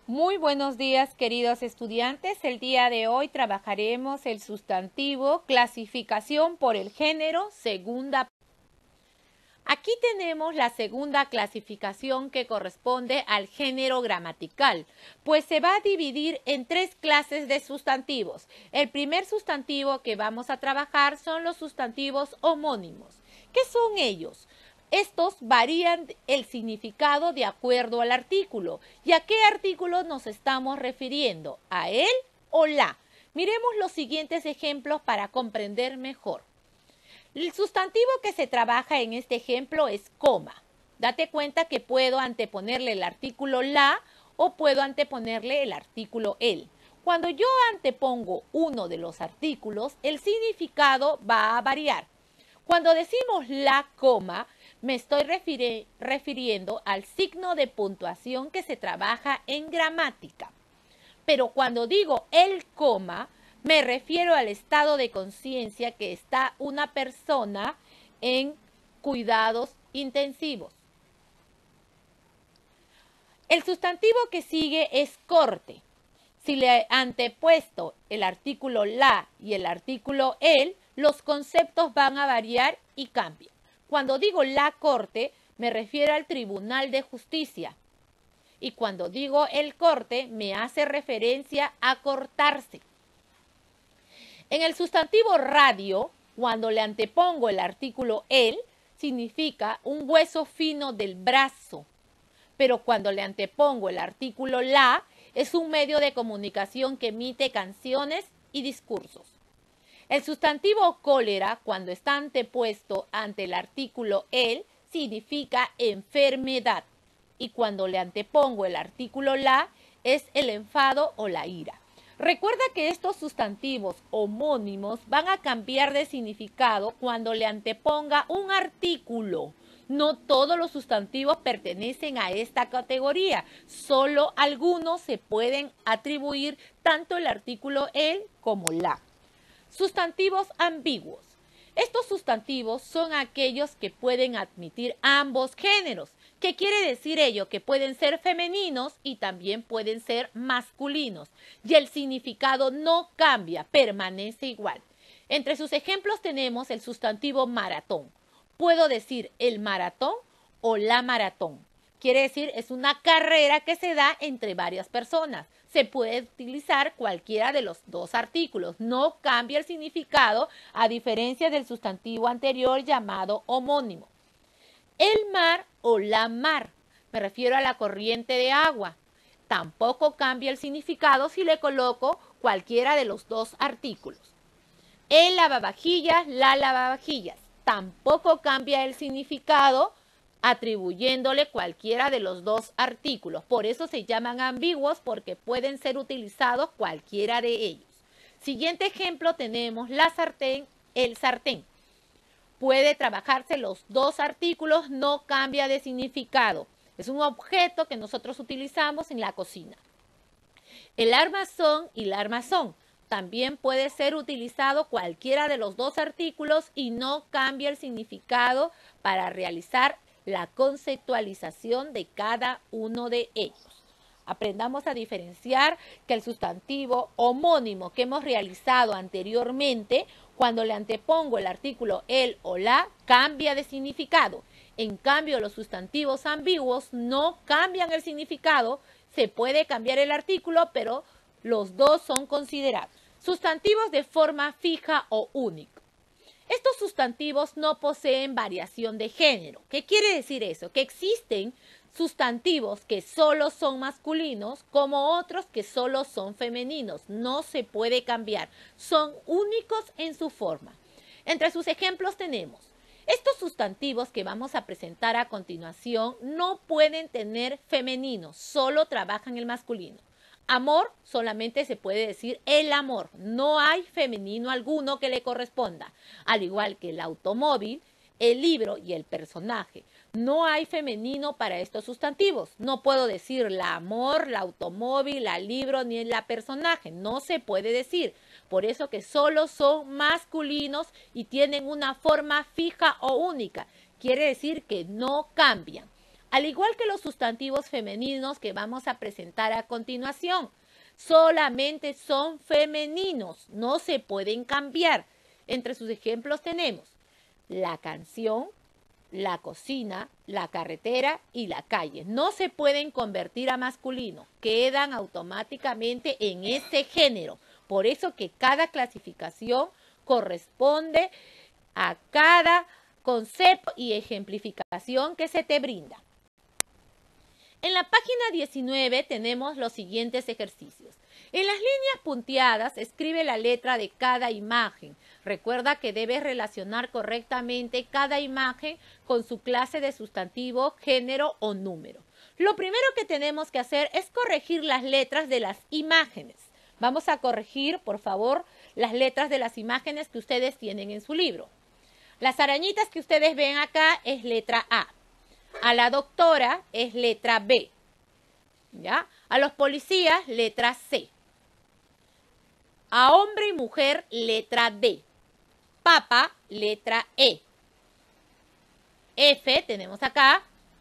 Muy buenos días, queridos estudiantes. El día de hoy trabajaremos el sustantivo, clasificación por el género, segunda. Aquí tenemos la segunda clasificación que corresponde al género gramatical, pues se va a dividir en tres clases de sustantivos. El primer sustantivo que vamos a trabajar son los sustantivos homónimos. ¿Qué son ellos? Estos varían el significado de acuerdo al artículo. ¿Y a qué artículo nos estamos refiriendo? ¿A él o la? Miremos los siguientes ejemplos para comprender mejor. El sustantivo que se trabaja en este ejemplo es coma. Date cuenta que puedo anteponerle el artículo la o puedo anteponerle el artículo el. Cuando yo antepongo uno de los artículos, el significado va a variar. Cuando decimos la coma, me estoy refiriendo al signo de puntuación que se trabaja en gramática. Pero cuando digo el coma, me refiero al estado de conciencia que está una persona en cuidados intensivos. El sustantivo que sigue es corte. Si le he antepuesto el artículo la y el artículo el, los conceptos van a variar y cambian. Cuando digo la corte, me refiero al Tribunal de Justicia. Y cuando digo el corte, me hace referencia a cortarse. En el sustantivo radio, cuando le antepongo el artículo el, significa un hueso fino del brazo. Pero cuando le antepongo el artículo la, es un medio de comunicación que emite canciones y discursos. El sustantivo cólera, cuando está antepuesto ante el artículo el, significa enfermedad. Y cuando le antepongo el artículo la, es el enfado o la ira. Recuerda que estos sustantivos homónimos van a cambiar de significado cuando le anteponga un artículo. No todos los sustantivos pertenecen a esta categoría, solo algunos se pueden atribuir tanto el artículo el como la. Sustantivos ambiguos. Estos sustantivos son aquellos que pueden admitir ambos géneros. ¿Qué quiere decir ello? Que pueden ser femeninos y también pueden ser masculinos. Y el significado no cambia, permanece igual. Entre sus ejemplos tenemos el sustantivo maratón. Puedo decir el maratón o la maratón. Quiere decir, es una carrera que se da entre varias personas. Se puede utilizar cualquiera de los dos artículos. No cambia el significado a diferencia del sustantivo anterior llamado homónimo. El mar o la mar. Me refiero a la corriente de agua. Tampoco cambia el significado si le coloco cualquiera de los dos artículos. El lavavajillas, la lavavajillas. Tampoco cambia el significado atribuyéndole cualquiera de los dos artículos. Por eso se llaman ambiguos, porque pueden ser utilizados cualquiera de ellos. Siguiente ejemplo tenemos la sartén, el sartén. Puede trabajarse los dos artículos, no cambia de significado. Es un objeto que nosotros utilizamos en la cocina. El armazón y la armazón. También puede ser utilizado cualquiera de los dos artículos y no cambia el significado para realizar la conceptualización de cada uno de ellos. Aprendamos a diferenciar que el sustantivo homónimo que hemos realizado anteriormente, cuando le antepongo el artículo el o la, cambia de significado. En cambio, los sustantivos ambiguos no cambian el significado. Se puede cambiar el artículo, pero los dos son considerados. Sustantivos de forma fija o única. Estos sustantivos no poseen variación de género. ¿Qué quiere decir eso? Que existen sustantivos que solo son masculinos como otros que solo son femeninos. No se puede cambiar. Son únicos en su forma. Entre sus ejemplos tenemos estos sustantivos que vamos a presentar a continuación no pueden tener femenino, solo trabajan el masculino. Amor solamente se puede decir el amor, no hay femenino alguno que le corresponda, al igual que el automóvil, el libro y el personaje. No hay femenino para estos sustantivos. No puedo decir la amor, la automóvil, la libro ni la personaje. No se puede decir. Por eso que solo son masculinos y tienen una forma fija o única. Quiere decir que no cambian. al igual que los sustantivos femeninos que vamos a presentar a continuación. Solamente son femeninos, no se pueden cambiar. Entre sus ejemplos tenemos la canción, la cocina, la carretera y la calle. No se pueden convertir a masculino, quedan automáticamente en ese género. Por eso que cada clasificación corresponde a cada concepto y ejemplificación que se te brinda. En la página 19 tenemos los siguientes ejercicios. En las líneas punteadas escribe la letra de cada imagen. Recuerda que debes relacionar correctamente cada imagen con su clase de sustantivo, género o número. Lo primero que tenemos que hacer es corregir las letras de las imágenes. Vamos a corregir, por favor, las letras de las imágenes que ustedes tienen en su libro. Las arañitas que ustedes ven acá es letra A. A la doctora es letra B. ¿Ya? A los policías, letra C. A hombre y mujer, letra D. Papa, letra E. F, tenemos acá,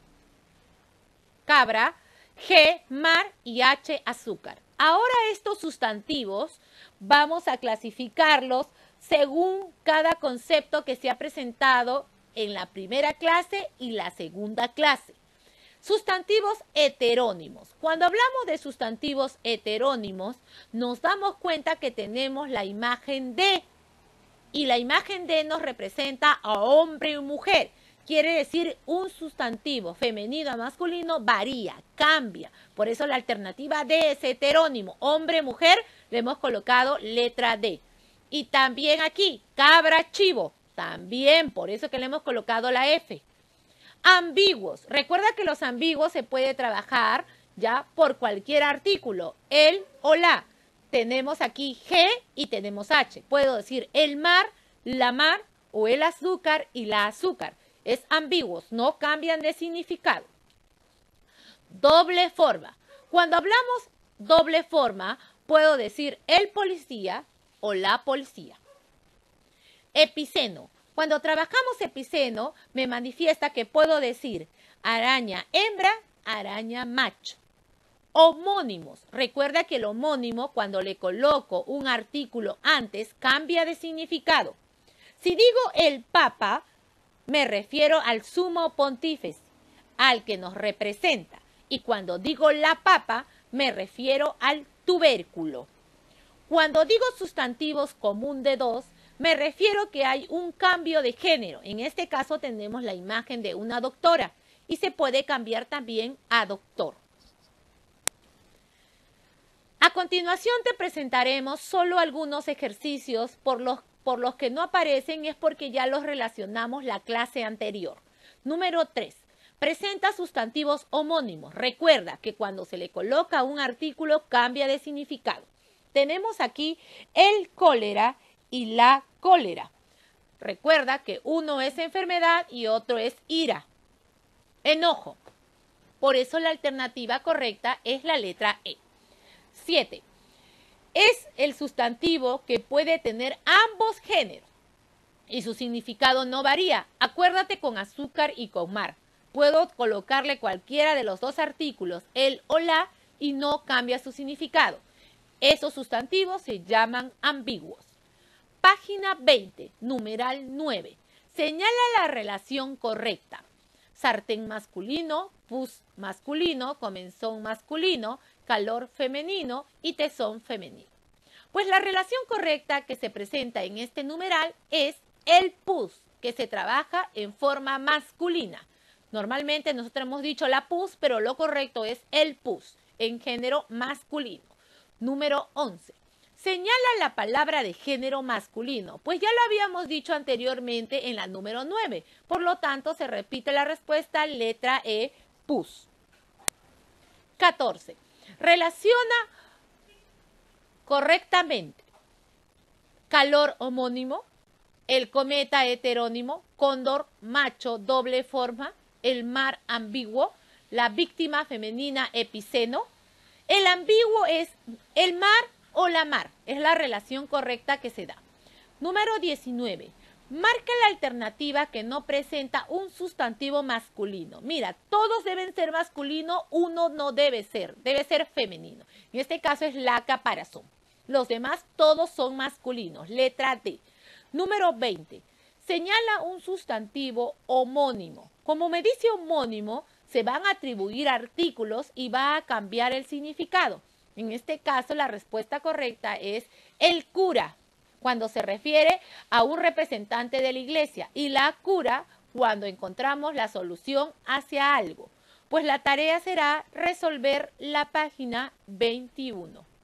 cabra, G, mar y H, azúcar. Ahora estos sustantivos vamos a clasificarlos según cada concepto que se ha presentado en la primera clase y la segunda clase. Sustantivos heterónimos. Cuando hablamos de sustantivos heterónimos, nos damos cuenta que tenemos la imagen de, y la imagen de nos representa a hombre y mujer. Quiere decir un sustantivo femenino a masculino varía, cambia. Por eso la alternativa D es heterónimo. Hombre, mujer, le hemos colocado letra D. Y también aquí, cabra, chivo. También, por eso que le hemos colocado la F. Ambiguos. Recuerda que los ambiguos se puede trabajar ya por cualquier artículo. El o la. Tenemos aquí G y tenemos H. Puedo decir el mar, la mar o el azúcar y la azúcar. Es ambiguos, no cambian de significado. Doble forma. Cuando hablamos doble forma, puedo decir el policía o la policía. Epiceno. Cuando trabajamos epiceno, me manifiesta que puedo decir araña hembra, araña macho. Homónimos. Recuerda que el homónimo, cuando le coloco un artículo antes, cambia de significado. Si digo el papa, me refiero al sumo pontífice, al que nos representa. Y cuando digo la papa, me refiero al tubérculo. Cuando digo sustantivos común de dos, me refiero que hay un cambio de género. En este caso tenemos la imagen de una doctora y se puede cambiar también a doctor. A continuación te presentaremos solo algunos ejercicios por los que no aparecen es porque ya los relacionamos la clase anterior. Número 3. Presenta sustantivos homónimos. Recuerda que cuando se le coloca un artículo cambia de significado. Tenemos aquí el cólera y la cólera. Recuerda que uno es enfermedad y otro es ira. Enojo. Por eso la alternativa correcta es la letra E. 7. Es el sustantivo que puede tener ambos géneros y su significado no varía. Acuérdate con azúcar y con mar. Puedo colocarle cualquiera de los dos artículos, el o la, y no cambia su significado. Esos sustantivos se llaman ambiguos. Página 20, numeral 9. Señala la relación correcta. Sartén masculino, pus masculino, comenzón masculino, calor femenino y tesón femenino. Pues la relación correcta que se presenta en este numeral es el pus, que se trabaja en forma masculina. Normalmente nosotros hemos dicho la pus, pero lo correcto es el pus, en género masculino. Número 11. Señala la palabra de género masculino, pues ya lo habíamos dicho anteriormente en la número 9. Por lo tanto, se repite la respuesta letra E, pus. 14. Relaciona correctamente calor homónimo, el cometa heterónimo, cóndor macho doble forma, el mar ambiguo, la víctima femenina epiceno. El ambiguo es el mar o la mar, es la relación correcta que se da. Número 19. Marca la alternativa que no presenta un sustantivo masculino. Mira, todos deben ser masculino, uno no debe ser femenino. En este caso es la caparazón. Los demás todos son masculinos. Letra D. Número 20. Señala un sustantivo homónimo. Como me dice homónimo, se van a atribuir artículos y va a cambiar el significado. En este caso, la respuesta correcta es el cura, cuando se refiere a un representante de la iglesia, y la cura cuando encontramos la solución hacia algo. Pues la tarea será resolver la página 21.